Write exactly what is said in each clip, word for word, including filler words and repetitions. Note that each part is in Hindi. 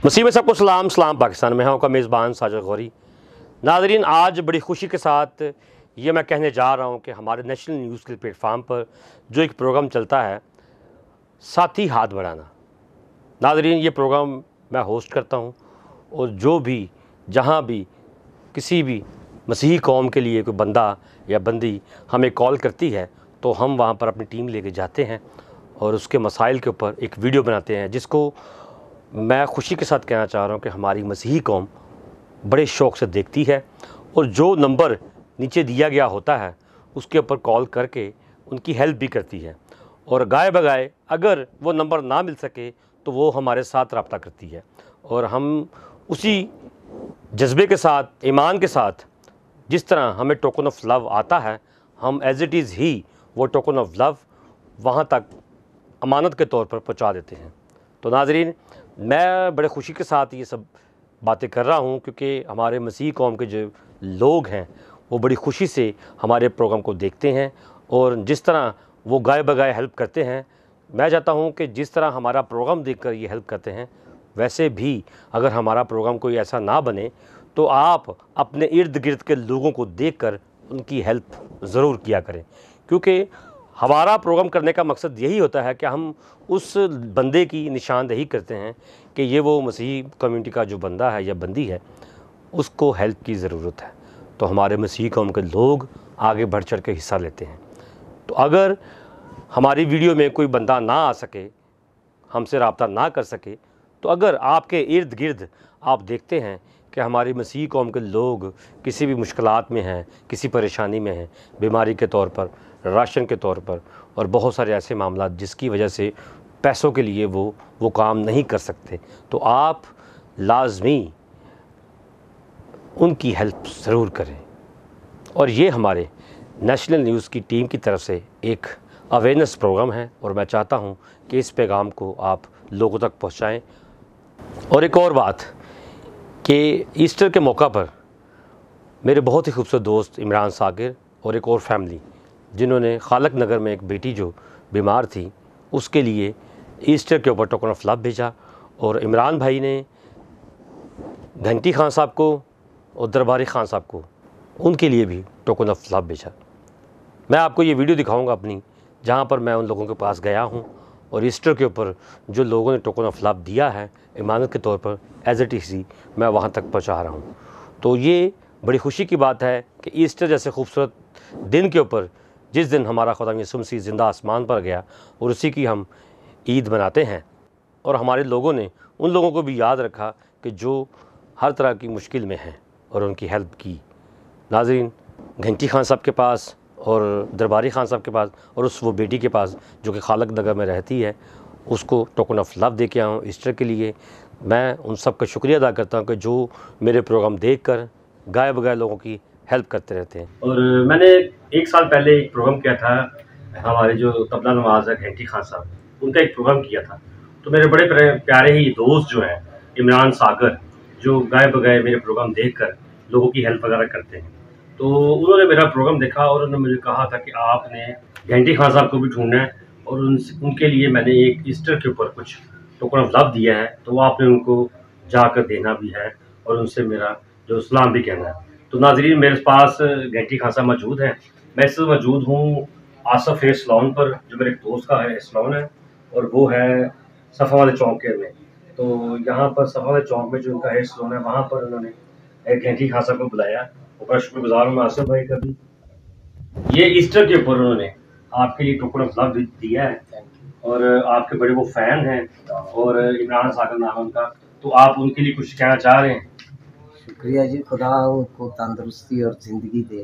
मसीह में सबको सलाम सलाम पाकिस्तान में हूँ का मेज़बान साजिद गौरी। नाज़रीन, आज बड़ी खुशी के साथ ये मैं कहने जा रहा हूँ कि हमारे नेशनल न्यूज़ के प्लेटफार्म पर जो एक प्रोग्राम चलता है साथी हाथ बढ़ाना। नाज़रीन, ये प्रोग्राम मैं होस्ट करता हूँ और जो भी जहाँ भी किसी भी मसीही कौम के लिए कोई बंदा या बंदी हमें कॉल करती है तो हम वहाँ पर अपनी टीम लेके जाते हैं और उसके मसाइल के ऊपर एक वीडियो बनाते हैं, जिसको मैं खुशी के साथ कहना चाह रहा हूँ कि हमारी मसीही कौम बड़े शौक़ से देखती है और जो नंबर नीचे दिया गया होता है उसके ऊपर कॉल करके उनकी हेल्प भी करती है। और गाय बगाए अगर वो नंबर ना मिल सके तो वो हमारे साथ रब्ता करती है और हम उसी जज्बे के साथ, ईमान के साथ, जिस तरह हमें टोकन ऑफ लव आता है, हम एज इट इज़ ही वो टोकन ऑफ लव वहाँ तक अमानत के तौर पर पहुँचा देते हैं। तो नाज़रीन, मैं बड़े खुशी के साथ ये सब बातें कर रहा हूँ क्योंकि हमारे मसीही कौम के जो लोग हैं वो बड़ी खुशी से हमारे प्रोग्राम को देखते हैं और जिस तरह वो गाय बगाए हेल्प करते हैं, मैं चाहता हूँ कि जिस तरह हमारा प्रोग्राम देखकर ये हेल्प करते हैं वैसे भी अगर हमारा प्रोग्राम कोई ऐसा ना बने तो आप अपने इर्द गिर्द के लोगों को देखकर उनकी हेल्प ज़रूर किया करें, क्योंकि हमारा प्रोग्राम करने का मकसद यही होता है कि हम उस बंदे की निशानदेही करते हैं कि ये वो मसीही कम्युनिटी का जो बंदा है या बंदी है, उसको हेल्प की ज़रूरत है। तो हमारे मसीही कौम के लोग आगे बढ़ चढ़ के हिस्सा लेते हैं। तो अगर हमारी वीडियो में कोई बंदा ना आ सके, हमसे रब्ता ना कर सके, तो अगर आपके इर्द गिर्द आप देखते हैं कि हमारी मसीही कौम के लोग किसी भी मुश्किलात में हैं, किसी परेशानी में हैं, बीमारी के तौर पर, राशन के तौर पर और बहुत सारे ऐसे मामला जिसकी वजह से पैसों के लिए वो वो काम नहीं कर सकते, तो आप लाजमी उनकी हेल्प ज़रूर करें। और ये हमारे नेशनल न्यूज़ की टीम की तरफ से एक अवेयरनेस प्रोग्राम है और मैं चाहता हूँ कि इस पैगाम को आप लोगों तक पहुँचाएँ। और एक और बात कि ईस्टर के मौका पर मेरे बहुत ही खूबसूरत दोस्त इमरान साकिर और एक और फैमिली जिन्होंने खालक नगर में एक बेटी जो बीमार थी उसके लिए ईस्टर के ऊपर टोकन ऑफ लव भेजा और इमरान भाई ने घंटी खान साहब को और दरबारी खान साहब को उनके लिए भी टोकन ऑफ लव भेजा। मैं आपको ये वीडियो दिखाऊंगा अपनी, जहाँ पर मैं उन लोगों के पास गया हूँ और ईस्टर के ऊपर जो लोगों ने टोकन ऑफ लव दिया है इमानत के तौर पर एज इट इज़ मैं वहाँ तक पहुँचा रहा हूँ। तो ये बड़ी खुशी की बात है कि ईस्टर जैसे खूबसूरत दिन के ऊपर, जिस दिन हमारा खुदा यीशु मसीह ज़िंदा आसमान पर गया और उसी की हम ईद मनाते हैं, और हमारे लोगों ने उन लोगों को भी याद रखा कि जो हर तरह की मुश्किल में हैं और उनकी हेल्प की। नाज़रीन, घंटी खान साहब के पास और दरबारी खान साहब के पास और उस वो बेटी के पास जो कि खालक नगर में रहती है, उसको टोकन ऑफ लव दे के आऊँ ईस्टर के लिए। मैं उन सब का शुक्रिया अदा करता हूँ कि जो मेरे प्रोग्राम देख कर गाय बगाए लोगों की हेल्प करते रहते हैं। और मैंने एक साल पहले एक प्रोग्राम किया था, हमारे जो तबला नवाज है घंटी खान साहब, उनका एक प्रोग्राम किया था। तो मेरे बड़े प्यारे ही दोस्त जो हैं इमरान सागर, जो गाय बगाए मेरे प्रोग्राम देखकर लोगों की हेल्प वगैरह करते हैं, तो उन्होंने मेरा प्रोग्राम देखा और उन्होंने मुझे कहा था कि आपने घंटी खान साहब को भी ढूंढना है और उन उनके लिए मैंने एक ईस्टर के ऊपर कुछ टोकन ऑफ लव दिया है, तो वो आपने उनको जाकर देना भी है और उनसे मेरा जो सलाम भी कहना है। तो नाज़रीन, मेरे पास घंटी खान साहब मौजूद हैं। मैं इस वक्त मौजूद हूँ आसफ हेयर सलून पर, जो मेरे एक दोस्त का है सलून है और वो है सफ़ा वाले चौक के में। तो यहाँ पर सफ़ा वाले चौक में जो उनका हेयर सलून है, वहाँ पर उन्होंने एक घंटी खान साहब को बुलाया। बड़ा शुक्रगुजार हूँ मैं आसिफ भाई का भी। ये ईस्टर के ऊपर उन्होंने आपके लिए टोकन ऑफ लव दिया है और आपके बड़े वो फ़ैन हैं और इमरान सागर नाम उनका, तो आप उनके लिए कुछ कहना चाह रहे हैं? शुक्रिया जी, खुदा उनको तंदुरुस्ती और ज़िंदगी दे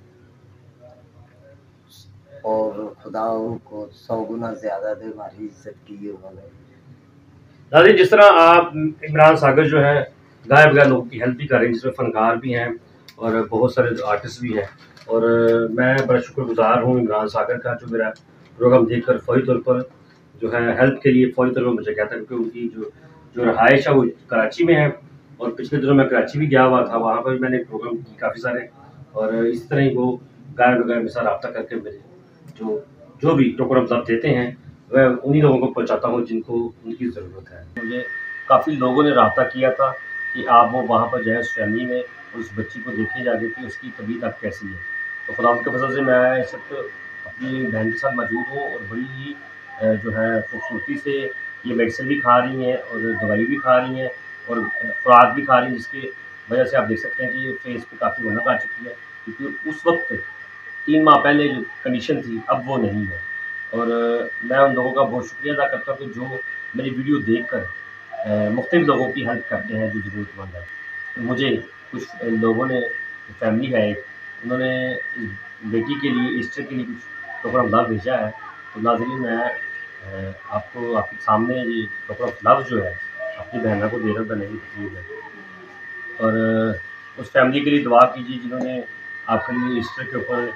और खुदा उनको सौ गुना ज़्यादा दे, हमारी इज्जत की उन्होंने। दादी, जिस तरह आप इमरान सागर जो है गाय बगाए लोगों की हेल्प भी कर रहे हैं, जिसमें फ़नकार भी हैं और बहुत सारे आर्टिस्ट भी हैं, और मैं बड़ा शुक्रगुजार हूँ इमरान सागर का, जो मेरा प्रोग्राम देखकर फौरी तौर पर जो है हेल्प के लिए फौरी तौर पर मुझे कहता है, क्योंकि उनकी जो जो रहाइश है वो कराची में है और पिछले दिनों मैं कराची भी गया हुआ था, वहाँ पर मैंने प्रोग्राम किए काफ़ी सारे, और इस तरह ही वो गाय बगाए मेरे साथ रब्ता करके मेरे जो जो भी टोकन ऑफ लव देते हैं वह उन्हीं लोगों को पहुँचाता हूँ जिनको उनकी ज़रूरत है। मुझे काफ़ी लोगों ने रब्ता किया था कि आप वो वहाँ पर जाएँ उस फैमिली में और उस बच्ची को देखें जाके कि उसकी तबीयत अब कैसी है। तो खुदा के फज़ल से मैं इस वक़्त अपनी बहन के साथ मौजूद हूँ और बड़ी ही अ, जो है खूबसूरती से ये मेडिसिन भी खा रही हैं और दवाई भी खा रही हैं और खुराक भी खा रही हैं, जिसकी वजह से आप देख सकते हैं कि फेस पे काफ़ी रौनक आ चुकी है, क्योंकि उस वक़्त तीन माह पहले जो कंडीशन थी अब वो नहीं है। और मैं उन लोगों का बहुत शुक्रिया अदा करता हूँ कि जो मेरी वीडियो देखकर अ, मुख्तलिफ़ लोगों की हेल्प करते हैं जो ज़रूरतमंद है। मुझे कुछ लोगों ने फैमिली है एक, उन्होंने इस बेटी के लिए ईस्टर के लिए कुछ टोकन ऑफ लव भेजा है। तो नाज़रीन मैं अ, आपको आपके सामने ये टोकन ऑफ लव जो है अपनी बहना को दे रहा हूँ देने की तकलीफ़ है। और अ, उस फैमिली के लिए दुआ कीजिए जिन्होंने आपके लिए ईस्टर के ऊपर।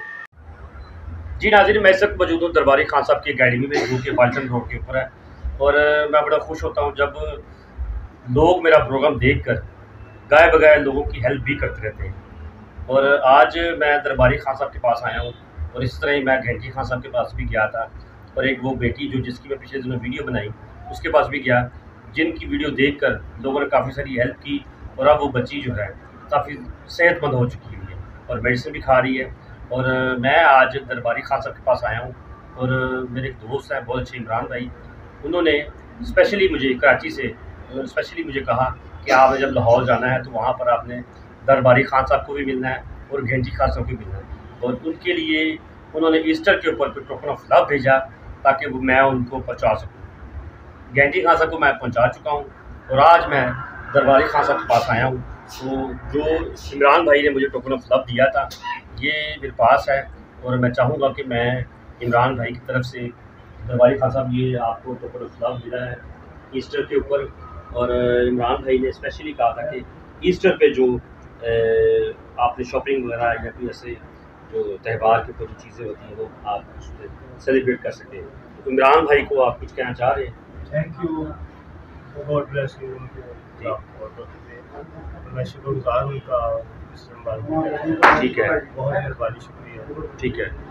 जी नाज़रीन, मैं इस वक़्त मौजूद हूँ दरबारी खान साहब की अकेडमी में जो कि बाल्टन रोड के ऊपर है और अ, मैं बड़ा खुश होता हूँ जब लोग मेरा प्रोग्राम देखकर गाए बगाए लोगों की हेल्प भी करते रहते हैं। और आज मैं दरबारी खान साहब के पास आया हूँ और इस तरह ही मैं घंटी खान साहब के पास भी गया था और एक वो बेटी जो जिसकी मैं पिछले दिनों वीडियो बनाई उसके पास भी गया, जिनकी वीडियो देखकर लोगों ने काफ़ी सारी हेल्प की और अब वो बच्ची जो है काफ़ी सेहतमंद हो चुकी हुई है और मेडिसिन भी खा रही है। और अ, मैं आज दरबारी खान साहब के पास आया हूँ और अ, मेरे एक दोस्त हैं बहुत अच्छे इमरान भाई, उन्होंने स्पेशली मुझे कराची से स्पेशली मुझे कहा कि आपने जब लाहौर जाना है तो वहाँ पर आपने दरबारी खान साहब को भी मिलना है और घंटी खान साहब को भी मिलना है और उनके लिए उन्होंने ईस्टर के ऊपर टोकन ऑफ लव भेजा ताकि वो मैं उनको पहुँचा सकूँ। घंटी खान साहब को मैं पहुँचा चुका हूँ और आज मैं दरबारी खान साहब के पास आया हूँ। तो जो इमरान भाई ने मुझे टोकन ऑफ लव दिया था ये मेरे पास है और मैं चाहूँगा कि मैं इमरान भाई की तरफ से दरबारी खान साहब ये आपको टोकन ऑफ लव मिला है ईस्टर के ऊपर। और इमरान भाई ने स्पेशली कहा था कि ईस्टर पे जो अ, आपने शॉपिंग वगैरह या कोई ऐसे जो त्यौहार के ऊपर जो चीज़ें होती हैं वो आप उसमें सेलिब्रेट कर सकें। तो इमरान भाई को आप कुछ कहना चाह रहे हैं? Thank you, God bless you. उनके मैं शुक्रगुजार हूँ उनका। ठीक है, बहुत मेहरबानी, शुक्रिया। ठीक है।